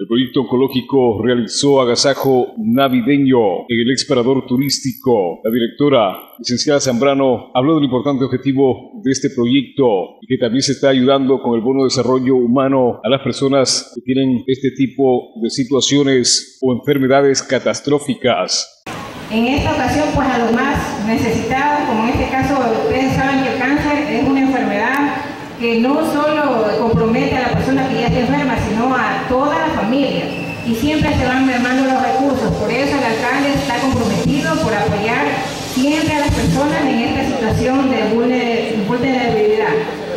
El proyecto oncológico realizó agasajo navideño en el exparador turístico. La directora, licenciada Zambrano, habló del importante objetivo de este proyecto y que también se está ayudando con el bono de desarrollo humano a las personas que tienen este tipo de situaciones o enfermedades catastróficas. En esta ocasión, pues a los más necesitados, como en este caso, ustedes saben que el cáncer es una enfermedad que no solo compromete a la persona que ya está enferma, sino a toda la familia. Y siempre se van mermando los recursos. Por eso el alcalde está comprometido por apoyar siempre a las personas en esta situación de vulnerabilidad.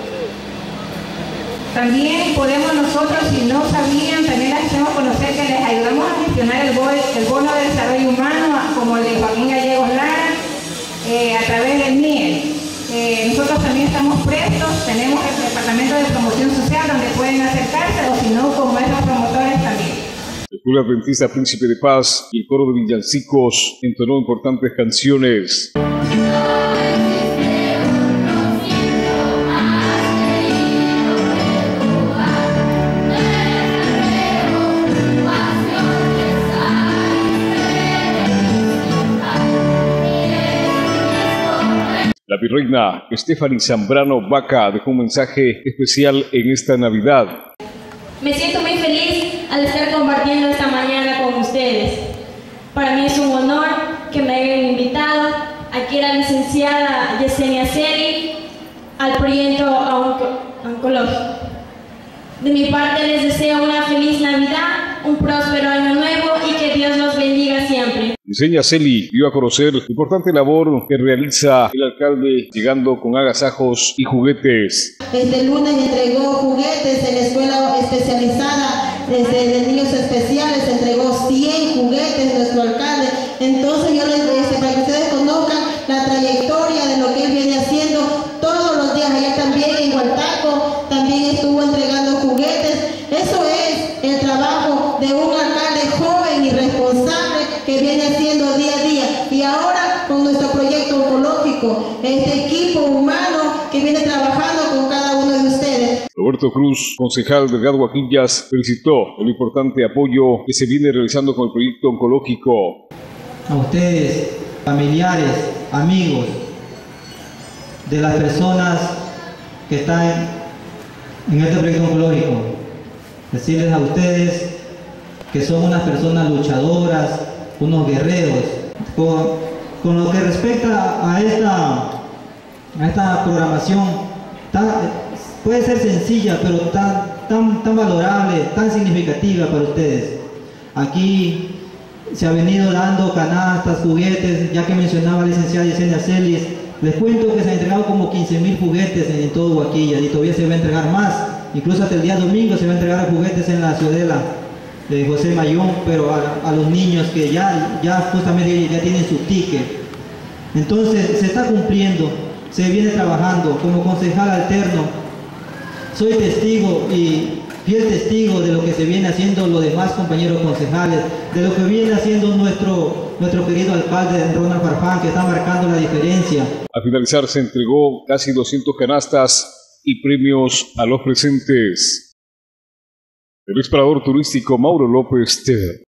También podemos nosotros, si no sabían, también les hacemos conocer que les ayudamos a gestionar el bono de desarrollo humano, como el de Joaquín Gallegos Lara, a través del MIE. Nosotros también estamos prestos, tenemos el Departamento de Promoción Social donde pueden acercarse, o si no, con nuestros promotores también. El Club Adventista Príncipe de Paz y el coro de villancicos entonó importantes canciones. La virreina Stephanie Zambrano Vaca dejó un mensaje especial en esta Navidad. Me siento muy feliz al estar compartiendo esta mañana con ustedes. Para mí es un honor que me hayan invitado. Aquí la licenciada Yesenia Celi al proyecto oncológico. De mi parte les deseo una feliz Navidad, un próspero año nuevo y que Dios los bendiga siempre. Yesenia Celi dio a conocer la importante labor que realiza el alcalde llegando con agasajos y juguetes. Este lunes entregó juguetes en la escuela especializada de niños especiales, entregó 100 juguetes nuestro alcalde. Entonces yo les para que ustedes conozcan la trayectoria de lo que él viene haciendo todos los días. Allá también en Hualtaco también estuvo entregando juguetes. Eso es el trabajo de un alcalde joven y responsable que viene haciendo día a día. Y ahora con nuestro proyecto oncológico, este equipo humano que viene trabajando con cada uno de ustedes. Roberto Cruz, concejal de Delgado Guaquillas, felicitó el importante apoyo que se viene realizando con el proyecto oncológico. A ustedes, familiares, amigos de las personas que están en este proyecto oncológico, decirles a ustedes que son unas personas luchadoras, unos guerreros. Con lo que respecta a esta programación, puede ser sencilla, pero tan valorable, tan significativa para ustedes. Aquí se ha venido dando canastas, juguetes, ya que mencionaba la licenciada Yesenia Celis. Les cuento que se han entregado como 15.000 juguetes en todo Guaquillas y todavía se va a entregar más. Incluso hasta el día domingo se va a entregar juguetes en la ciudadela de José Mayón, pero a los niños que ya justamente ya tienen su ticket. Entonces se está cumpliendo, se viene trabajando. Como concejal alterno soy testigo y fiel testigo de lo que se viene haciendo los demás compañeros concejales, de lo que viene haciendo nuestro querido alcalde Ronald Farfán, que está marcando la diferencia. Al finalizar se entregó casi 200 canastas y premios a los presentes. El explorador turístico Mauro López TV.